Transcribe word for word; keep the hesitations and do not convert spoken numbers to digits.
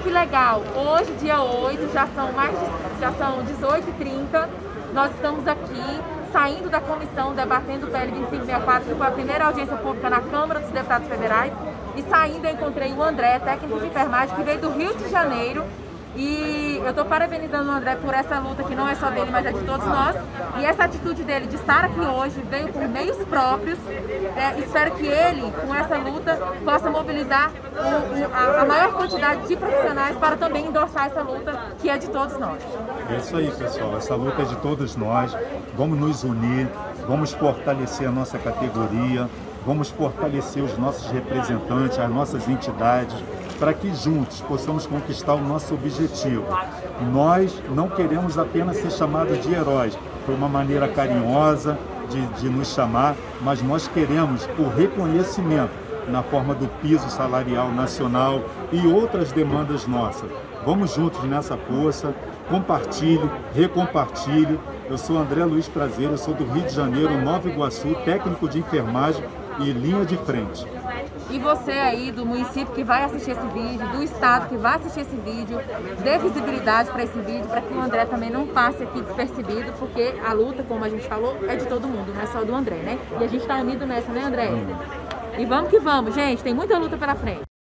que legal! Hoje, dia oito, já são mais de, já são dezoito e trinta. Nós estamos aqui saindo da comissão, debatendo o P L vinte e cinco sessenta e quatro, que foi a primeira audiência pública na Câmara dos Deputados Federais. E saindo eu encontrei o André, técnico de enfermagem, que veio do Rio de Janeiro. E eu estou parabenizando o André por essa luta que não é só dele, mas é de todos nós. E essa atitude dele de estar aqui hoje veio por meios próprios. É, espero que ele, com essa luta, possa mobilizar o, o, a, a maior quantidade de profissionais para também endossar essa luta que é de todos nós. É isso aí, pessoal. Essa luta é de todos nós. Vamos nos unir, vamos fortalecer a nossa categoria, vamos fortalecer os nossos representantes, as nossas entidades, para que juntos possamos conquistar o nosso objetivo. Nós não queremos apenas ser chamados de heróis, foi uma maneira carinhosa de, de nos chamar, mas nós queremos o reconhecimento na forma do piso salarial nacional e outras demandas nossas. Vamos juntos nessa força, compartilhe, recompartilhe. Eu sou André Luiz Prazer, eu sou do Rio de Janeiro, Nova Iguaçu, técnico de enfermagem e linha de frente. E você aí do município que vai assistir esse vídeo, do estado que vai assistir esse vídeo, dê visibilidade para esse vídeo, para que o André também não passe aqui despercebido, porque a luta, como a gente falou, é de todo mundo, não é só do André, né? E a gente está unido nessa, né, André? Hum. E vamos que vamos, gente, tem muita luta pela frente.